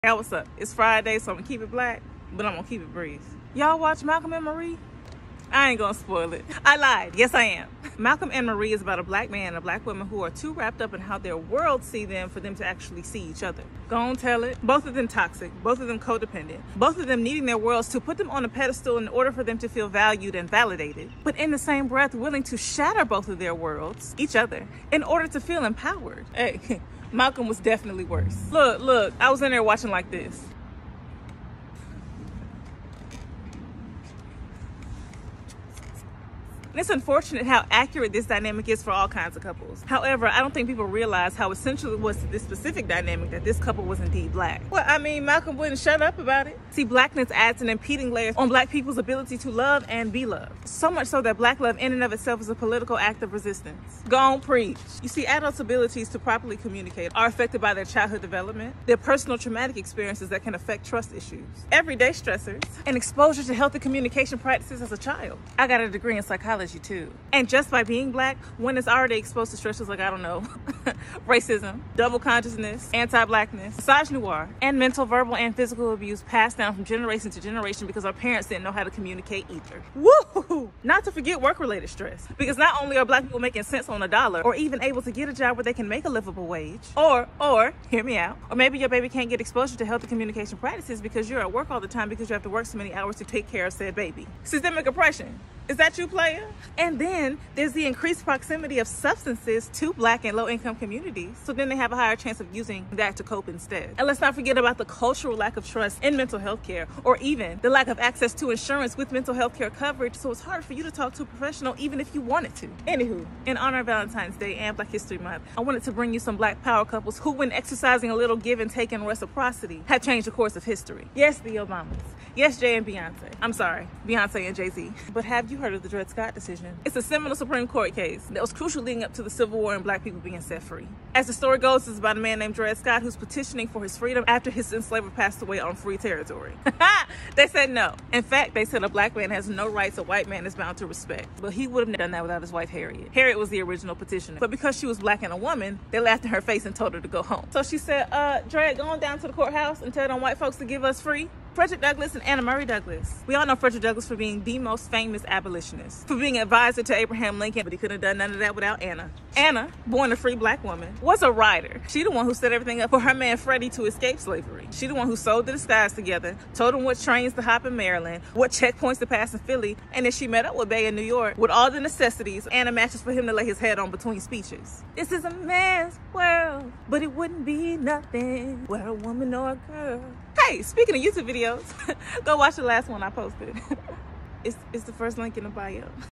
Hey, what's up? It's Friday, so I'm gonna keep it black, but I'm gonna keep it brief. Y'all watch Malcolm and Marie? I ain't gonna spoil it. I lied. Yes, I am. Malcolm and Marie is about a black man and a black woman who are too wrapped up in how their world see them for them to actually see each other. Go on, tell it. Both of them toxic, both of them codependent, both of them needing their worlds to put them on a pedestal in order for them to feel valued and validated, but in the same breath willing to shatter both of their worlds, each other, in order to feel empowered. Hey, Malcolm was definitely worse. Look, I was in there watching like this. And it's unfortunate how accurate this dynamic is for all kinds of couples. However, I don't think people realize how essential it was to this specific dynamic that this couple was indeed black. Well, I mean, Malcolm wouldn't shut up about it. See, blackness adds an impeding layer on black people's ability to love and be loved. So much so that black love in and of itself is a political act of resistance. Go on, preach. You see, adults' abilities to properly communicate are affected by their childhood development, their personal traumatic experiences that can affect trust issues, everyday stressors, and exposure to healthy communication practices as a child. I got a degree in psychology too. And just by being black, one is already exposed to stressors like, I don't know, racism, double consciousness, anti-blackness, misogynoir, and mental, verbal, and physical abuse passed down from generation to generation because our parents didn't know how to communicate either. Woo! Not to forget work-related stress, because not only are black people making cents on a dollar or even able to get a job where they can make a livable wage, or hear me out, or maybe your baby can't get exposure to healthy communication practices because you're at work all the time because you have to work so many hours to take care of said baby. Systemic oppression. Is that you, player? And then there's the increased proximity of substances to black and low-income communities, so then they have a higher chance of using that to cope instead. And let's not forget about the cultural lack of trust in mental health care, or even the lack of access to insurance with mental health care coverage, so it's hard for you to talk to a professional even if you wanted to. Anywho, in honor of Valentine's Day and Black History Month, I wanted to bring you some black power couples who, when exercising a little give and take and reciprocity, have changed the course of history. Yes, the Obamas. Yes, Jay and Beyonce. I'm sorry, Beyonce and Jay-Z. But have you heard of the Dred Scott decision? It's a seminal Supreme Court case that was crucial leading up to the Civil War and black people being set free. As the story goes, it's about a man named Dred Scott who's petitioning for his freedom after his enslaver passed away on free territory. They said no. In fact, they said a black man has no rights a white man is bound to respect. But he would have done that without his wife, Harriet. Harriet was the original petitioner. But because she was black and a woman, they laughed in her face and told her to go home. So she said, Dred, go on down to the courthouse and tell them white folks to give us free. Frederick Douglass and Anna Murray Douglass. We all know Frederick Douglass for being the most famous abolitionist, for being advisor to Abraham Lincoln, but he couldn't have done none of that without Anna. Anna, born a free black woman, was a writer. She the one who set everything up for her man Freddie to escape slavery. She the one who sewed the disguise together, told him what trains to hop in Maryland, what checkpoints to pass in Philly, and then she met up with Bay in New York with all the necessities and a mattress for him to lay his head on between speeches. This is a man's world, but it wouldn't be nothing where a woman or a girl. Hey, speaking of YouTube videos, go watch the last one I posted. It's the first link in the bio.